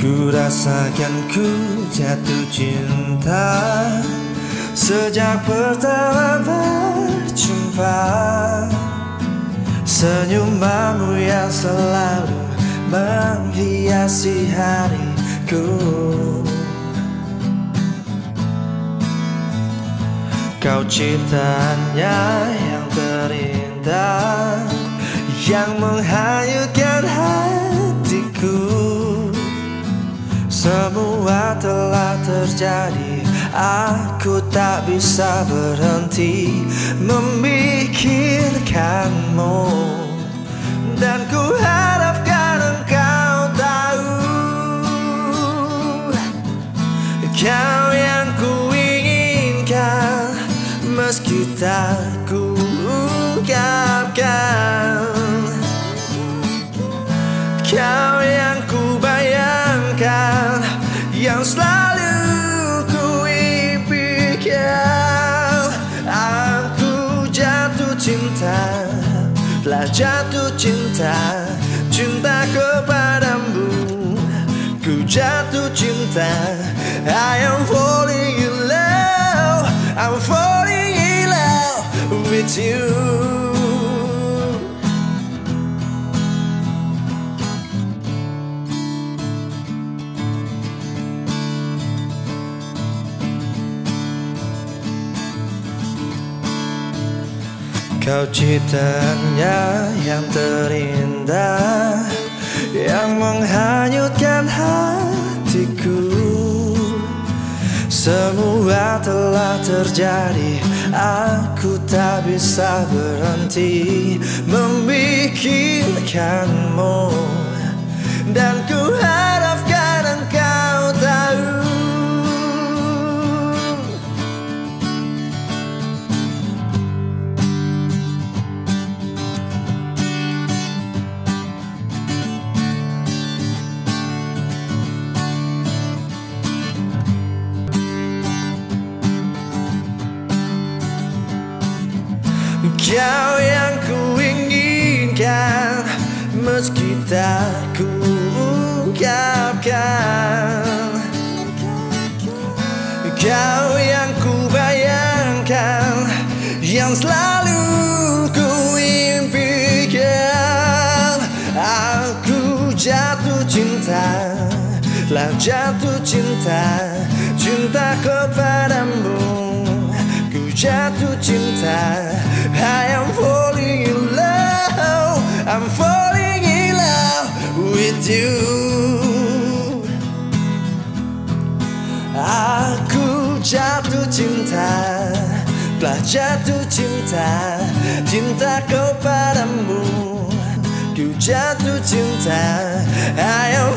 Ku rasakan ku jatuh cinta sejak pertama berjumpa. Senyumanmu yang selalu menghiasi hariku. Kau ciptaannya yang terindah, yang menghanyutkan hatiku. Semua telah terjadi, aku tak bisa berhenti memikirkanmu. Dan ku harapkan engkau tahu, kau yang ku inginkan, meski tak ku ungkapkan. Kau yang ku bayangkan, yang selalu ku impikan. Aku jatuh cinta, telah jatuh cinta, cinta kepadamu. Ku jatuh cinta, I am falling in love, I'm falling in love with you. Kau ciptaannya yang terindah, yang menghanyutkan hatiku. Semua telah terjadi, aku tak bisa berhenti memikirkanmu. Dan ku harapkan engkau tahu, kau yang ku inginkan, meski tak ku ungkapkan. Kau yang ku bayangkan, yang selalu ku impikan. Aku jatuh cinta, telah jatuh cinta, cinta kepadamu. Ku jatuh cinta, I am falling in love, I'm falling in love with you. Aku jatuh cinta, telah jatuh cinta, cinta kepadamu. Ku jatuh cinta, I am